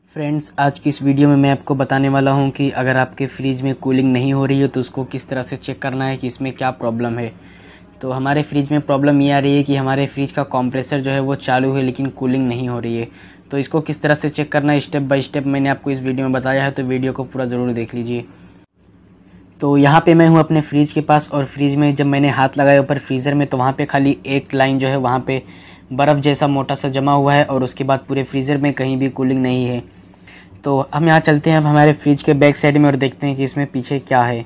Friends, आज की इस वीडियो में मैं आपको बताने वाला हूं कि अगर आपके फ्रिज में कूलिंग नहीं हो रही है तो उसको किस तरह से चेक करना है कि इसमें क्या प्रॉब्लम है। तो हमारे फ्रिज में प्रॉब्लम ये आ रही है कि हमारे फ्रिज का कंप्रेसर जो है वो चालू है लेकिन कूलिंग नहीं हो रही है। तो इसको किस तरह से चेक करना है स्टेप बाय स्टेप मैंने आपको इस वीडियो में बताया है, तो वीडियो को पूरा ज़रूर देख लीजिए। तो यहाँ पे मैं हूँ अपने फ्रिज के पास और फ्रिज में जब मैंने हाथ लगाया ऊपर फ्रीज़र में तो वहाँ पे खाली एक लाइन जो है वहाँ पे बर्फ़ जैसा मोटा सा जमा हुआ है और उसके बाद पूरे फ्रीज़र में कहीं भी कूलिंग नहीं है। तो हम यहाँ चलते हैं अब हमारे फ्रिज के बैक साइड में और देखते हैं कि इसमें पीछे क्या है।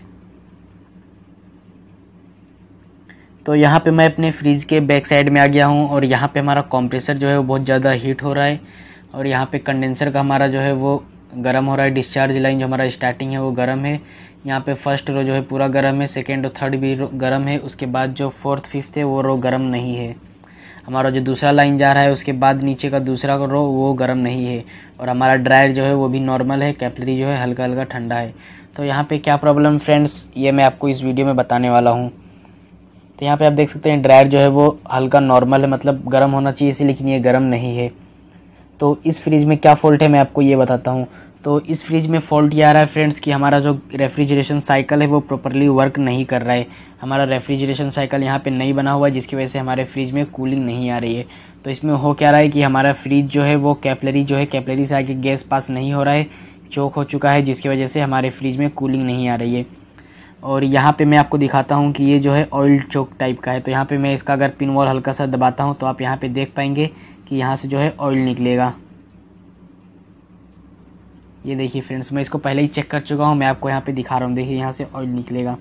तो यहाँ पे मैं अपने फ्रिज के बैक साइड में आ गया हूँ और यहाँ पे हमारा कंप्रेसर जो है वो बहुत ज़्यादा हीट हो रहा है और यहाँ पे कंडेंसर का हमारा जो है वो गर्म हो रहा है। डिस्चार्ज लाइन जो हमारा स्टार्टिंग है वो गर्म है। यहाँ पे फर्स्ट रो जो है पूरा गर्म है, सेकेंड और थर्ड भी गर्म है। उसके बाद जो फोर्थ फिफ्थ है वो रो गर्म नहीं है। हमारा जो दूसरा लाइन जा रहा है उसके बाद नीचे का दूसरा रो वो गर्म नहीं है और हमारा ड्रायर जो है वो भी नॉर्मल है। कैपिलरी जो है हल्का हल्का ठंडा है। तो यहाँ पे क्या प्रॉब्लम फ्रेंड्स ये मैं आपको इस वीडियो में बताने वाला हूँ। तो यहाँ पे आप देख सकते हैं ड्रायर जो है वो हल्का नॉर्मल है, मतलब गर्म होना चाहिए इसे, लेकिन ये गर्म नहीं है। तो इस फ्रिज में क्या फ़ॉल्ट है मैं आपको ये बताता हूँ। तो इस फ्रिज में फ़ॉल्ट ये आ रहा है फ्रेंड्स कि हमारा जो रेफ्रिजरेशन साइकिल है वो प्रॉपरली वर्क नहीं कर रहा है। हमारा रेफ्रिजरेशन साइकिल यहाँ पे नहीं बना हुआ है जिसकी वजह से हमारे फ्रिज में कूलिंग नहीं आ रही है। तो इसमें हो क्या रहा है कि हमारा फ्रिज जो है वो कैपिलरी जो है कैपिलरी से आगे गैस पास नहीं हो रहा है, चोक हो चुका है, जिसकी वजह से हमारे फ्रिज में कूलिंग नहीं आ रही है। और यहाँ पे मैं आपको दिखाता हूँ कि ये जो है ऑयल चोक टाइप का है। तो यहाँ पे मैं इसका अगर पिन वॉल हल्का सा दबाता हूँ तो आप यहाँ पे देख पाएंगे कि यहाँ से जो है ऑयल निकलेगा। ये देखिए फ्रेंड्स, मैं इसको पहले ही चेक कर चुका हूँ, मैं आपको यहाँ पे दिखा रहा हूँ। देखिए यहाँ से ऑयल निकलेगा,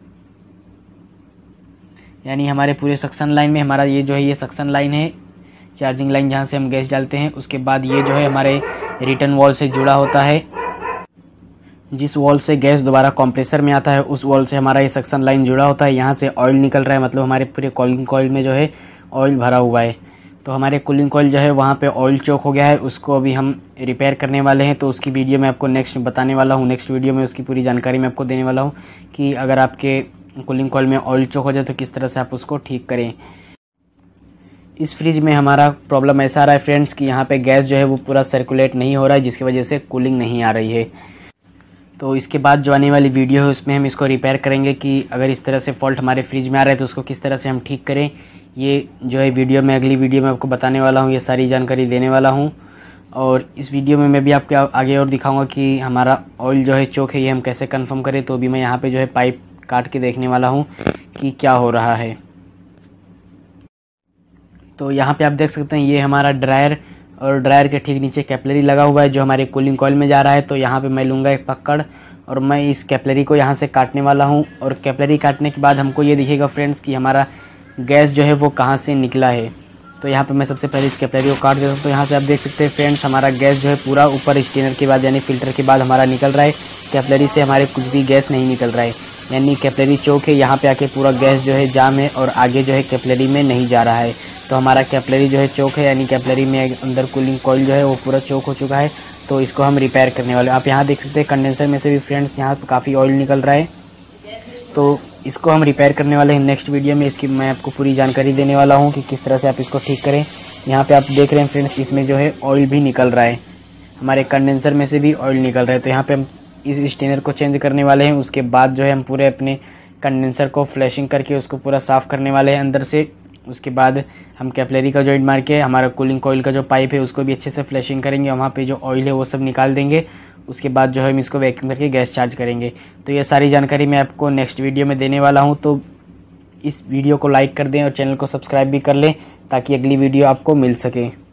यानी हमारे पूरे सक्शन लाइन में हमारा ये जो है ये सक्शन लाइन है, चार्जिंग लाइन जहाँ से हम गैस डालते हैं। उसके बाद ये जो है हमारे रिटर्न वॉल से जुड़ा होता है। जिस वॉल से गैस दोबारा कंप्रेसर में आता है उस वॉल से हमारा ये सक्शन लाइन जुड़ा होता है। यहाँ से ऑयल निकल रहा है, मतलब हमारे पूरे कूलिंग कॉइल में जो है ऑयल भरा हुआ है। तो हमारे कूलिंग कॉइल जो है वहाँ पे ऑयल चोक हो गया है, उसको अभी हम रिपेयर करने वाले हैं। तो उसकी वीडियो मैं आपको नेक्स्ट बताने वाला हूँ। नेक्स्ट वीडियो में उसकी पूरी जानकारी मैं आपको देने वाला हूँ कि अगर आपके कूलिंग कॉइल में ऑयल चोक हो जाए तो किस तरह से आप उसको ठीक करें। इस फ्रिज में हमारा प्रॉब्लम ऐसा आ रहा है फ्रेंड्स कि यहाँ पे गैस जो है वो पूरा सर्कुलेट नहीं हो रहा है, जिसकी वजह से कूलिंग नहीं आ रही है। तो इसके बाद जो आने वाली वीडियो है उसमें हम इसको रिपेयर करेंगे कि अगर इस तरह से फॉल्ट हमारे फ्रिज में आ रहा है तो उसको किस तरह से हम ठीक करें। ये जो है वीडियो में अगली वीडियो में आपको बताने वाला हूँ, ये सारी जानकारी देने वाला हूँ। और इस वीडियो में मैं भी आपको आगे और दिखाऊंगा कि हमारा ऑयल जो है चोक है ये हम कैसे कंफर्म करें। तो भी मैं यहाँ पे जो है पाइप काट के देखने वाला हूँ कि क्या हो रहा है। तो यहाँ पे आप देख सकते हैं ये हमारा ड्रायर और ड्रायर के ठीक नीचे कैपिलरी लगा हुआ है जो हमारे कूलिंग कॉइल में जा रहा है। तो यहाँ पे मैं लूँगा एक पकड़ और मैं इस कैपिलरी को यहाँ से काटने वाला हूँ। और कैपिलरी काटने के बाद हमको ये दिखेगा फ्रेंड्स कि हमारा गैस जो है वो कहाँ से निकला है। तो यहाँ पे मैं सबसे पहले इस कैपिलरी को काट देता हूँ। तो यहाँ से आप देख सकते हैं फ्रेंड्स हमारा गैस जो है पूरा ऊपर स्टेनर के बाद यानी फिल्टर के बाद हमारा निकल रहा है। कैपिलरी से हमारे कुछ भी गैस नहीं निकल रहा है, यानी कैपिलरी चोक है। यहाँ पे आके पूरा गैस जो है जाम है और आगे जो है कैपिलरी में नहीं जा रहा है। तो हमारा कैपिलरी जो है चोक है, यानी कैपिलरी में अंदर कूलिंग कॉइल जो है वो पूरा चोक हो चुका है। तो इसको हम रिपेयर करने वाले। आप यहाँ देख सकते हैं कंडेंसर में से भी फ्रेंड्स यहाँ काफ़ी ऑयल निकल रहा है। तो इसको हम रिपेयर करने वाले हैं नेक्स्ट वीडियो में। इसकी मैं आपको पूरी जानकारी देने वाला हूँ कि किस तरह से आप इसको ठीक करें। यहाँ पे आप देख रहे हैं फ्रेंड्स इसमें जो है ऑयल भी निकल रहा है, हमारे कंडेंसर में से भी ऑयल निकल रहा है। तो यहाँ पे हम इस स्टेनर को चेंज करने वाले हैं। उसके बाद जो है हम पूरे अपने कंडेंसर को फ्लैशिंग करके उसको पूरा साफ़ करने वाले हैं अंदर से। उसके बाद हम कैपिलरी का जॉइंट मार के हमारा कूलिंग कॉइल का जो पाइप है उसको भी अच्छे से फ्लैशिंग करेंगे। वहाँ पे जो ऑयल है वो सब निकाल देंगे। उसके बाद जो है हम इसको वैक्यूम करके गैस चार्ज करेंगे। तो ये सारी जानकारी मैं आपको नेक्स्ट वीडियो में देने वाला हूँ। तो इस वीडियो को लाइक कर दें और चैनल को सब्सक्राइब भी कर लें ताकि अगली वीडियो आपको मिल सके।